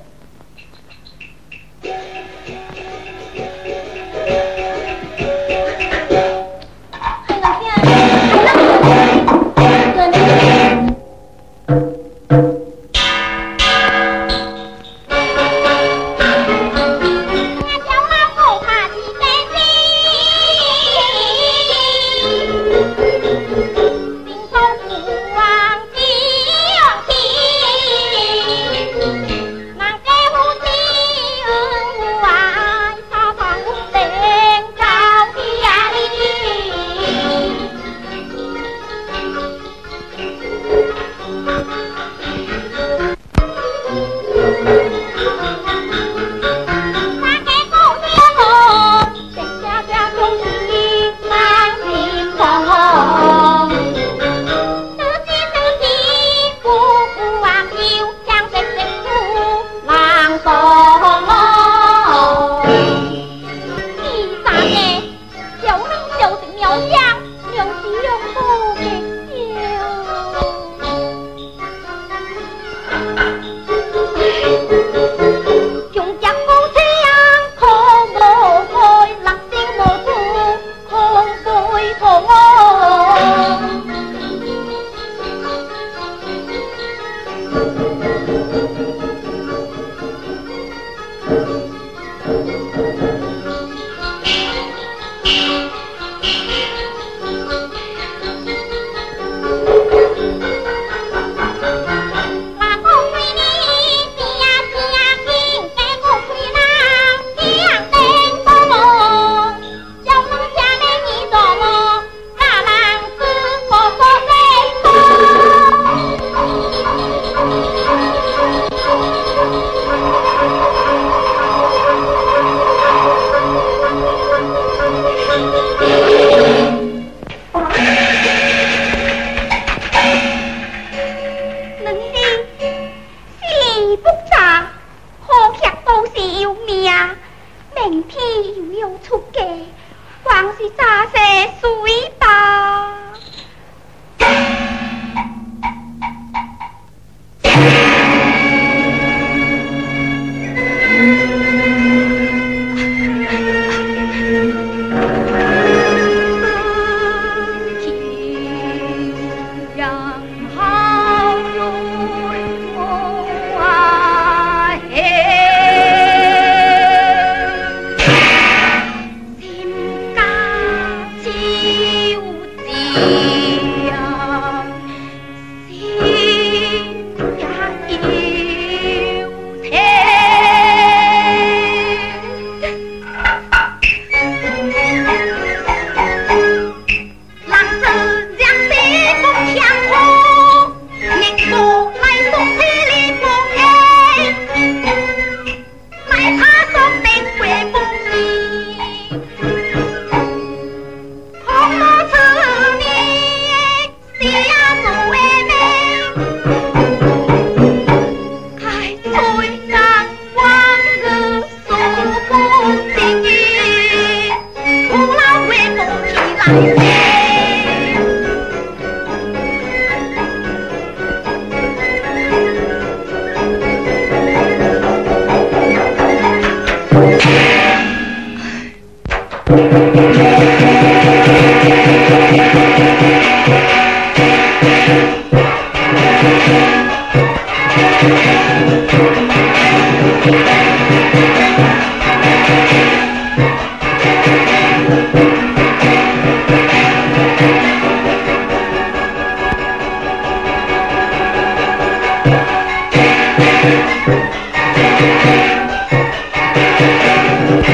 Thank you.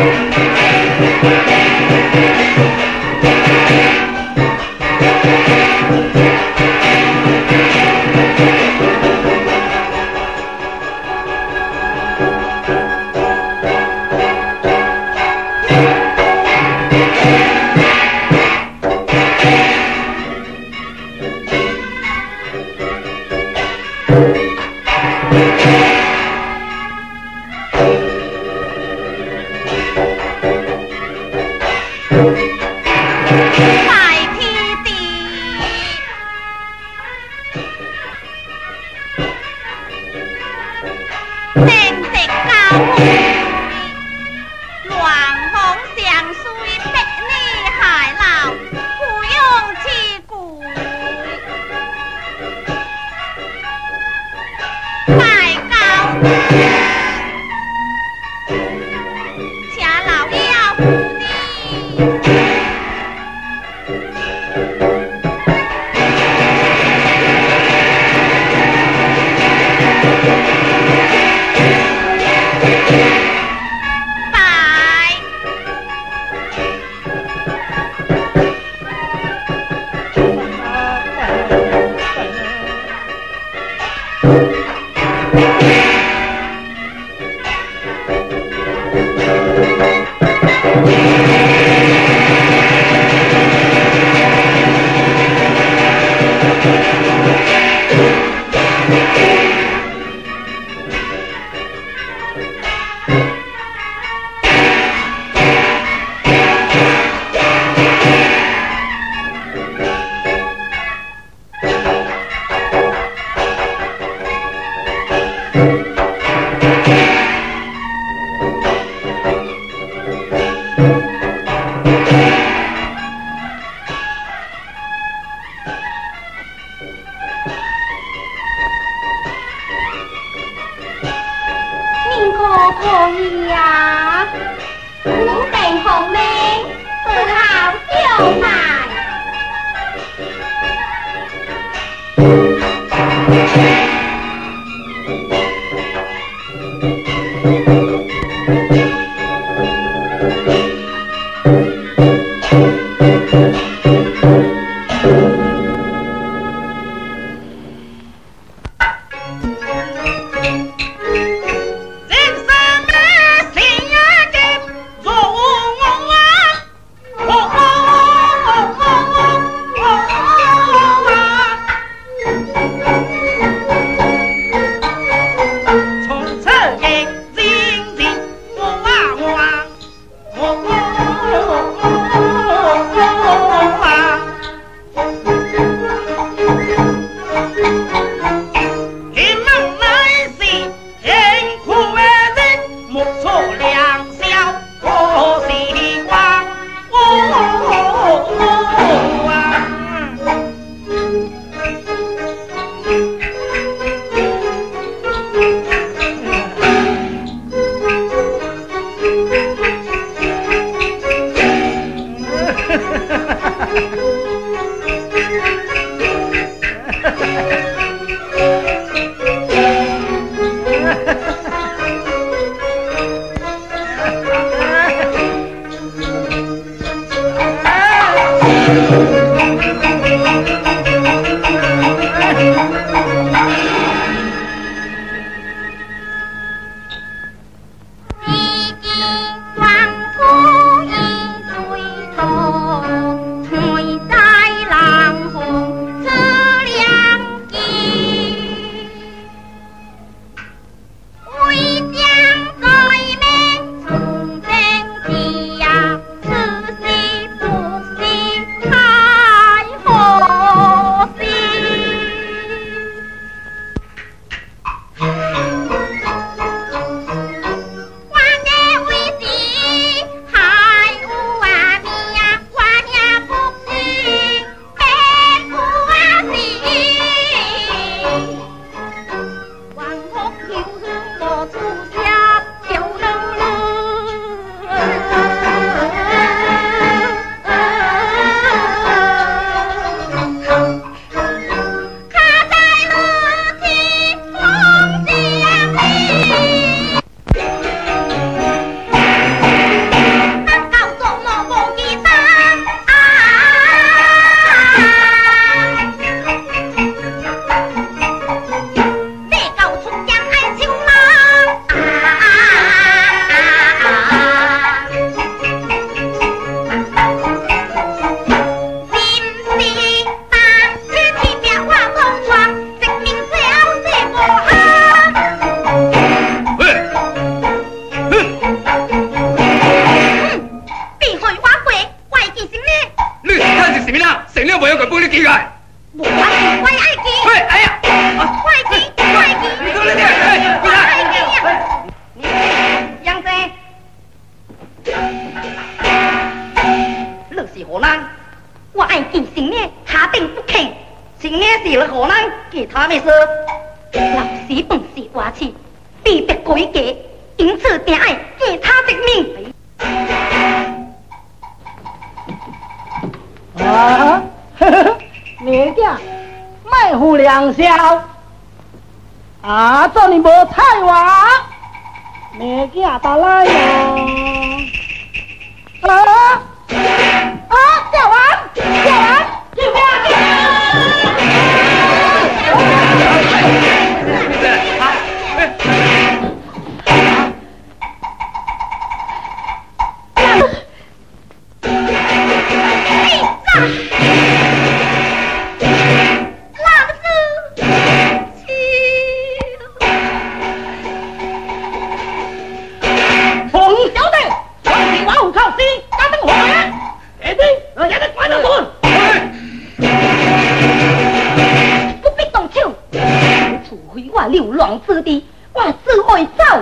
他。 记来。 我爱我爱记。 喂，哎呀， 我爱记，我爱记。 你说你这， 我爱记呀！你杨生，你是河南？我爱记姓名，他定不肯。姓名是了河南，其他没事。老师本是话气，必得改革，因此定爱记他的名。 啊，呵呵，妹仔，卖胡良笑，啊，做你无菜话，妹仔打来哟，啊啊，叫完，叫完，叫完，叫流浪之地，我只会走。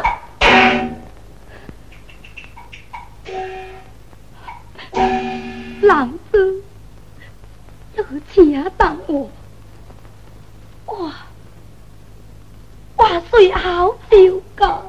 郎子，有请等我，我我随后就到。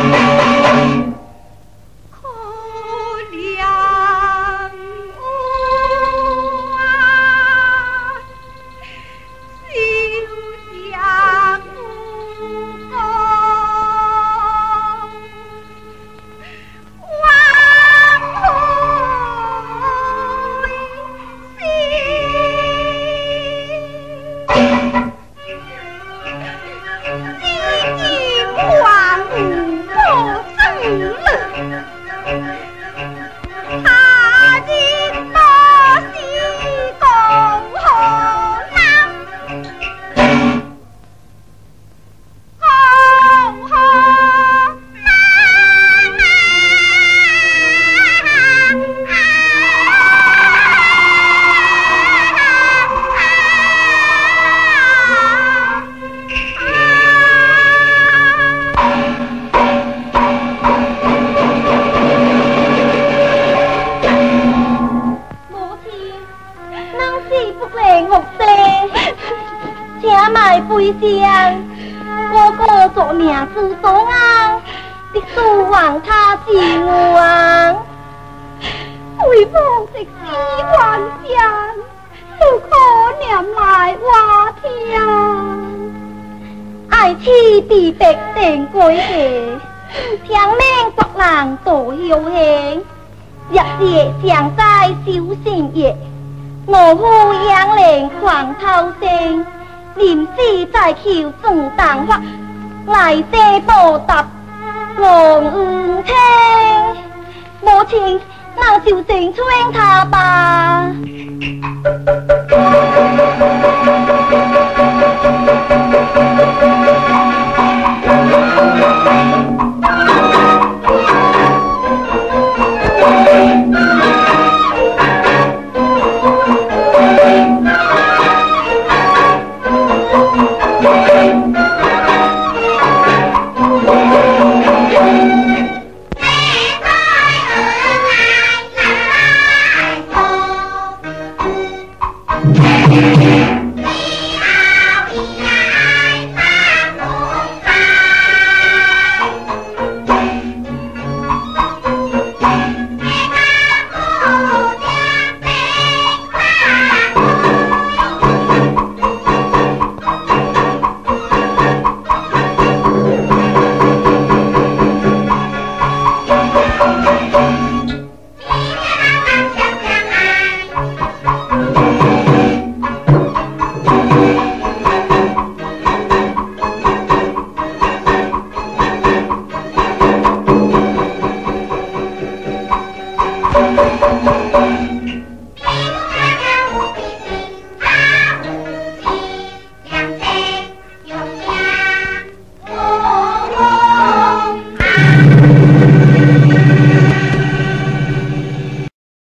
哥哥做名字东啊，的苏王他是王，为父的西还乡，不可念来话天。爱妻必必定归去，听命国人多有幸。日夜常在小心夜，我夫养灵狂偷声。念诗在桥中荡发，来些报答王恩卿。母亲，那就成全他吧。